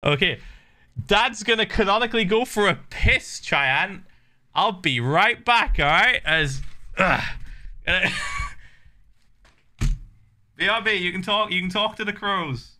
Okay. Dad's gonna canonically go for a piss, Chayanne. I'll be right back, alright? BRB, you can talk to the crows.